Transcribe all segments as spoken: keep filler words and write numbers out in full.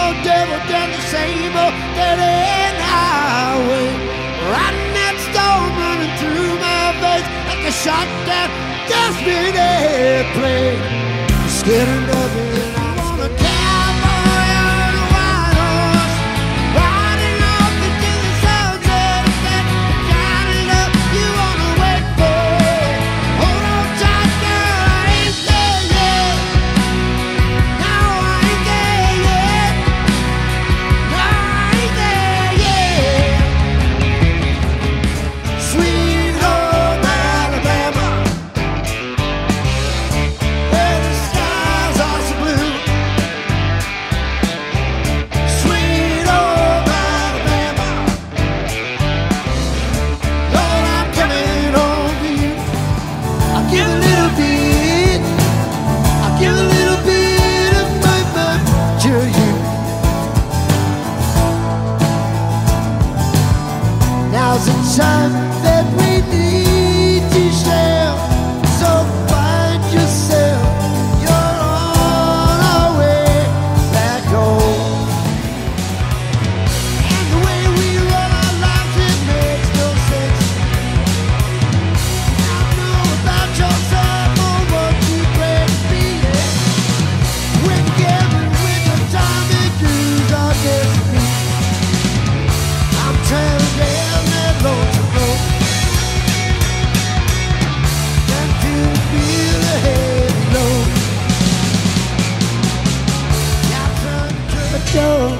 old devil down the same old dead-end highway, riding that storm running through my veins like a shot down dustbin airplane. I'm scared of nothing. I want a cowboy on a white horse, riding off into the sunset. That kind of love you wanna wait for. Hold on tight, girl, I ain't there yet. No, I ain't there yet. No, I ain't there yet. Sweet home Alabama, where the skies are so blue. Sweet home Alabama, Lord, I'm coming home to you. I'll give a little bit, I'll give a little bit of my mind to you. Now's the time that we need to share, so find yourself, you're on our way back home. And the way we run our lives, it makes no sense. I know about yourself or what you pray to be. We're together with the time and dues our destiny. I'm tearing down that lonesome road, and to feel the heavy load. Now turn to the door,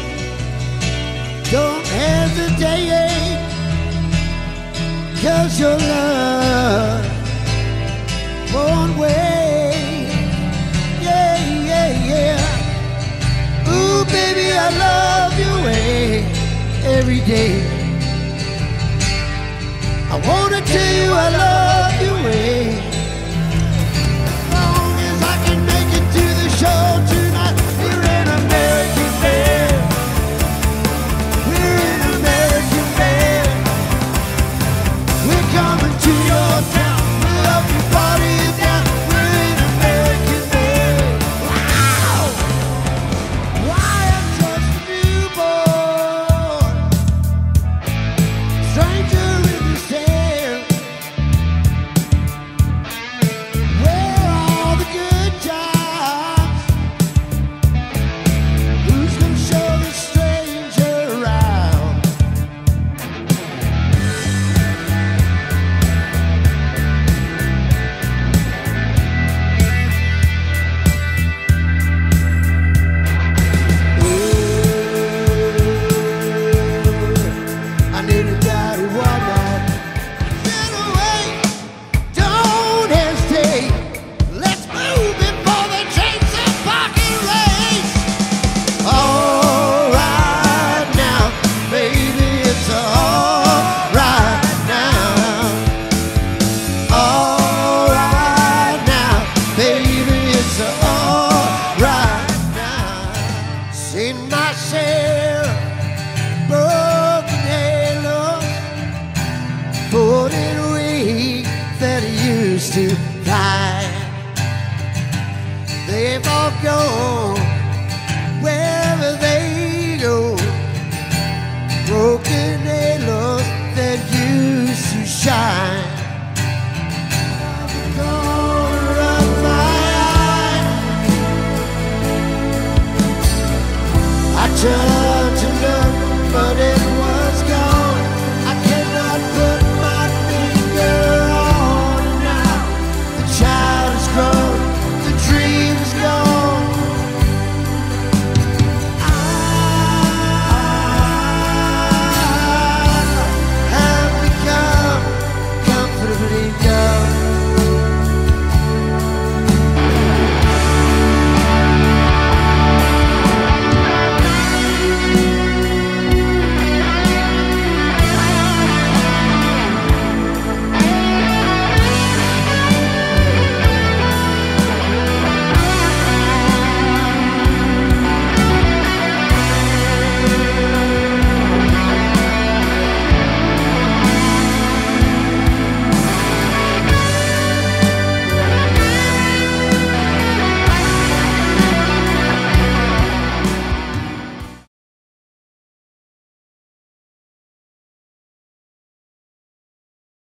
don't hesitate, 'cause your love won't wait. Yeah, yeah, yeah. Ooh, baby, I love your way every day. I wanna tell you I love your way. As long as I can make it to the show tonight, we're an American band. We're an American band. We're coming to your town. We'll help you party it down. We're an American band. Wow! Why I'm just a newborn stranger in this town. Where are all the good times? Who's gonna show the stranger around? I need a daddy one night. Get away, don't hesitate. Let's move before the chains of pocket race. All right now, baby, it's all right now. All right now, baby, it's all right now. Seen my share of broken halos, floating wings that used to fly. They've all gone